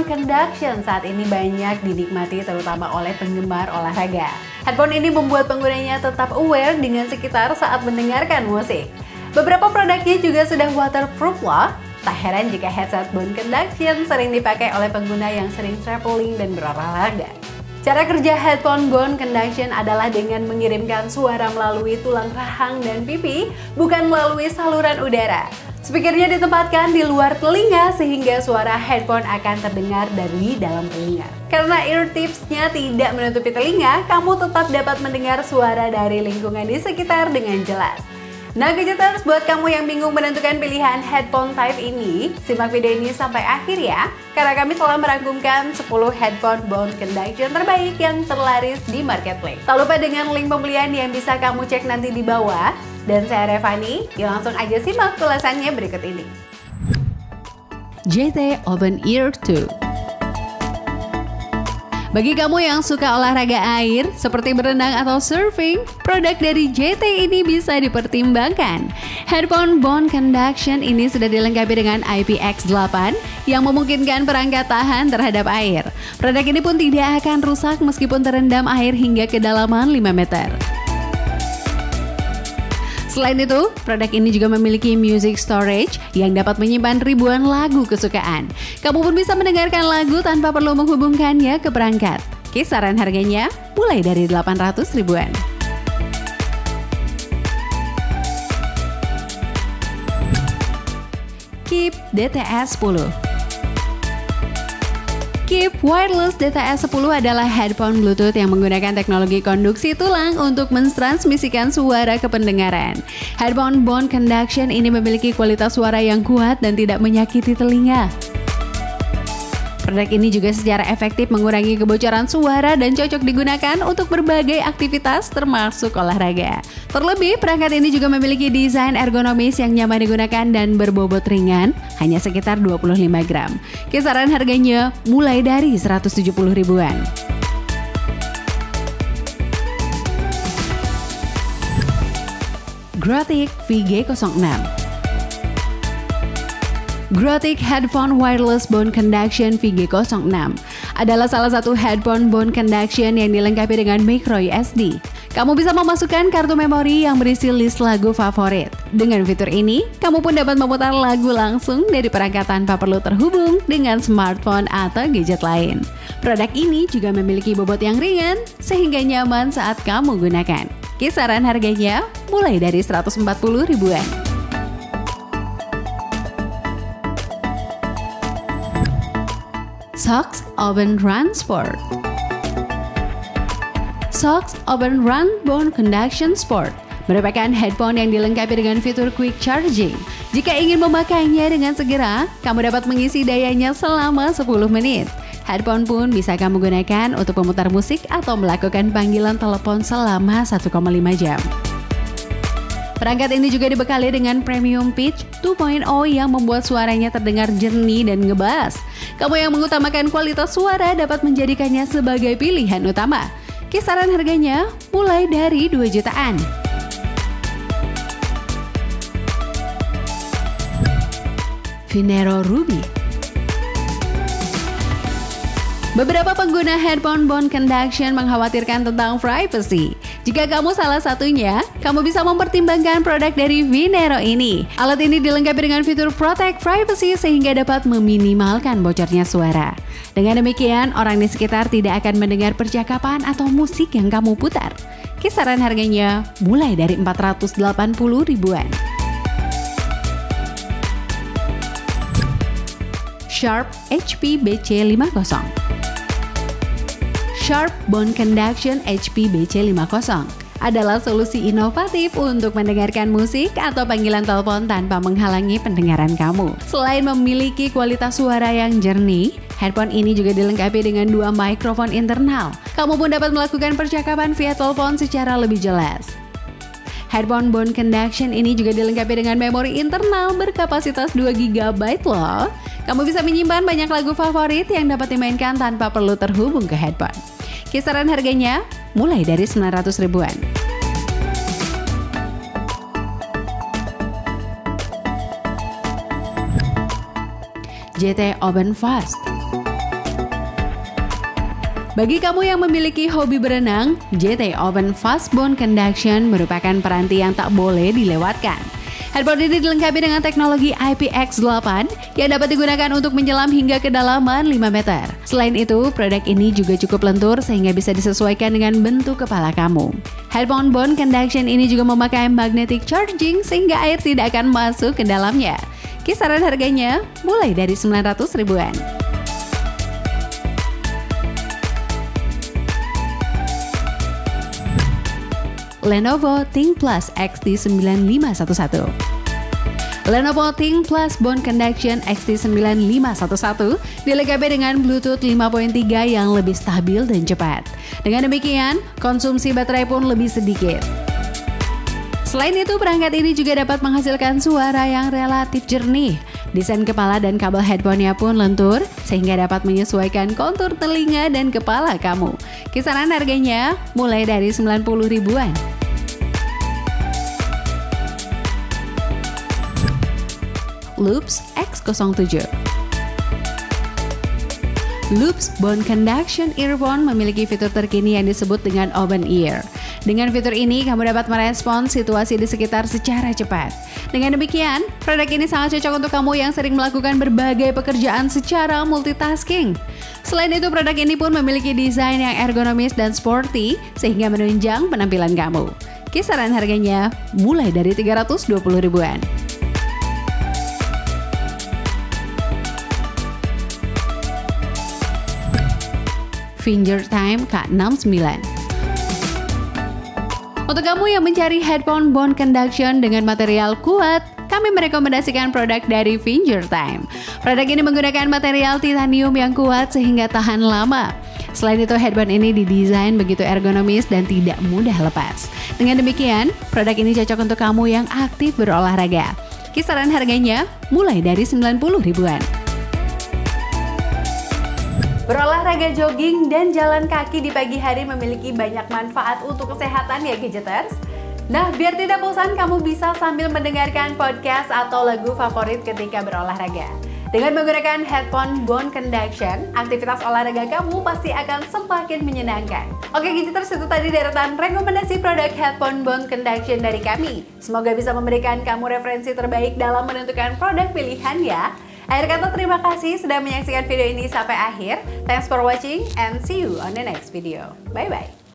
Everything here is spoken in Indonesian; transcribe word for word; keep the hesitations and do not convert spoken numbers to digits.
Bone Conduction saat ini banyak dinikmati terutama oleh penggemar olahraga. Headphone ini membuat penggunanya tetap aware dengan sekitar saat mendengarkan musik. Beberapa produknya juga sudah waterproof loh. Tak heran jika headset Bone Conduction sering dipakai oleh pengguna yang sering traveling dan berolahraga. Cara kerja headphone Bone Conduction adalah dengan mengirimkan suara melalui tulang rahang dan pipi, bukan melalui saluran udara. Speakernya ditempatkan di luar telinga sehingga suara headphone akan terdengar dari dalam telinga. Karena ear tipsnya tidak menutupi telinga, kamu tetap dapat mendengar suara dari lingkungan di sekitar dengan jelas. Nah gadgeters, buat kamu yang bingung menentukan pilihan headphone type ini, simak video ini sampai akhir ya, karena kami telah merangkumkan sepuluh headphone Bone Conduction terbaik yang terlaris di marketplace. Tak lupa dengan link pembelian yang bisa kamu cek nanti di bawah. Dan saya Revani, yuk langsung aja simak ulasannya berikut ini. J T Open Ear dua. Bagi kamu yang suka olahraga air, seperti berenang atau surfing, produk dari J T ini bisa dipertimbangkan. Headphone Bone Conduction ini sudah dilengkapi dengan I P X delapan yang memungkinkan perangkat tahan terhadap air. Produk ini pun tidak akan rusak meskipun terendam air hingga kedalaman lima meter. Selain itu, produk ini juga memiliki music storage yang dapat menyimpan ribuan lagu kesukaan. Kamu pun bisa mendengarkan lagu tanpa perlu menghubungkannya ke perangkat. Kisaran harganya mulai dari delapan ratus ribuan. Keep D T S sepuluh. Keep Wireless D T S sepuluh adalah headphone Bluetooth yang menggunakan teknologi konduksi tulang untuk mentransmisikan suara ke pendengaran. Headphone Bone Conduction ini memiliki kualitas suara yang kuat dan tidak menyakiti telinga. Produk ini juga secara efektif mengurangi kebocoran suara dan cocok digunakan untuk berbagai aktivitas termasuk olahraga. Terlebih, perangkat ini juga memiliki desain ergonomis yang nyaman digunakan dan berbobot ringan, hanya sekitar dua puluh lima gram. Kisaran harganya mulai dari seratus tujuh puluh ribuan. Grotic V G nol enam. Grotic Headphone Wireless Bone Conduction V G nol enam adalah salah satu headphone Bone Conduction yang dilengkapi dengan micro U S B. Kamu bisa memasukkan kartu memori yang berisi list lagu favorit. Dengan fitur ini, kamu pun dapat memutar lagu langsung dari perangkat tanpa perlu terhubung dengan smartphone atau gadget lain. Produk ini juga memiliki bobot yang ringan sehingga nyaman saat kamu gunakan. Kisaran harganya mulai dari seratus empat puluh ribuan. Sox Open Run Sport. Sox Open Run Bone Conduction Sport merupakan headphone yang dilengkapi dengan fitur quick charging. Jika ingin memakainya dengan segera, kamu dapat mengisi dayanya selama sepuluh menit. Headphone pun bisa kamu gunakan untuk memutar musik atau melakukan panggilan telepon selama satu koma lima jam. Perangkat ini juga dibekali dengan premium pitch dua titik nol yang membuat suaranya terdengar jernih dan ngebas. Kamu yang mengutamakan kualitas suara dapat menjadikannya sebagai pilihan utama. Kisaran harganya mulai dari dua jutaan. Venero Ruby. Beberapa pengguna headphone Bone Conduction mengkhawatirkan tentang privacy. Jika kamu salah satunya, kamu bisa mempertimbangkan produk dari Venero ini. Alat ini dilengkapi dengan fitur Protect Privacy sehingga dapat meminimalkan bocornya suara. Dengan demikian, orang di sekitar tidak akan mendengar percakapan atau musik yang kamu putar. Kisaran harganya mulai dari empat ratus delapan puluh ribuan. Sharp H P B C lima puluh. Sharp Bone Conduction H P B C lima puluh adalah solusi inovatif untuk mendengarkan musik atau panggilan telepon tanpa menghalangi pendengaran kamu. Selain memiliki kualitas suara yang jernih, headphone ini juga dilengkapi dengan dua mikrofon internal. Kamu pun dapat melakukan percakapan via telepon secara lebih jelas. Headphone Bone Conduction ini juga dilengkapi dengan memori internal berkapasitas dua giga byte loh. Kamu bisa menyimpan banyak lagu favorit yang dapat dimainkan tanpa perlu terhubung ke headphone. Kisaran harganya mulai dari sembilan ratus ribuan. J T Open Fast. Bagi kamu yang memiliki hobi berenang, J T Open Fast Bone Conduction merupakan peranti yang tak boleh dilewatkan. Headphone ini dilengkapi dengan teknologi I P X delapan yang dapat digunakan untuk menyelam hingga kedalaman lima meter. Selain itu, produk ini juga cukup lentur sehingga bisa disesuaikan dengan bentuk kepala kamu. Headphone Bone Conduction ini juga memakai magnetic charging sehingga air tidak akan masuk ke dalamnya. Kisaran harganya mulai dari sembilan ratus ribuan. Lenovo ThinkPlus X T sembilan lima satu satu. Lenovo ThinkPlus Bone Conduction X T sembilan lima satu satu dilengkapi dengan Bluetooth lima titik tiga yang lebih stabil dan cepat. Dengan demikian, konsumsi baterai pun lebih sedikit. Selain itu, perangkat ini juga dapat menghasilkan suara yang relatif jernih. Desain kepala dan kabel headphone-nya pun lentur, sehingga dapat menyesuaikan kontur telinga dan kepala kamu. Kisaran harganya mulai dari sembilan puluh ribuan. Loops X nol tujuh. Loops Bone Conduction Earphone memiliki fitur terkini yang disebut dengan Open Ear. Dengan fitur ini, kamu dapat merespons situasi di sekitar secara cepat. Dengan demikian, produk ini sangat cocok untuk kamu yang sering melakukan berbagai pekerjaan secara multitasking. Selain itu, produk ini pun memiliki desain yang ergonomis dan sporty, sehingga menunjang penampilan kamu. Kisaran harganya mulai dari tiga ratus dua puluh ribuan. Fingertime K enam sembilan. Untuk kamu yang mencari headphone bone conduction dengan material kuat, kami merekomendasikan produk dari Fingertime. Produk ini menggunakan material titanium yang kuat sehingga tahan lama. Selain itu, headphone ini didesain begitu ergonomis dan tidak mudah lepas. Dengan demikian, produk ini cocok untuk kamu yang aktif berolahraga. Kisaran harganya mulai dari sembilan puluh ribuan. Berolahraga jogging dan jalan kaki di pagi hari memiliki banyak manfaat untuk kesehatan ya Gadgeters. Nah, biar tidak bosan, kamu bisa sambil mendengarkan podcast atau lagu favorit ketika berolahraga. Dengan menggunakan headphone bone conduction, aktivitas olahraga kamu pasti akan semakin menyenangkan. Oke Gadgeters, itu tadi deretan rekomendasi produk headphone bone conduction dari kami. Semoga bisa memberikan kamu referensi terbaik dalam menentukan produk pilihan ya. Akhir kata, terima kasih sudah menyaksikan video ini sampai akhir. Thanks for watching and see you on the next video. Bye-bye.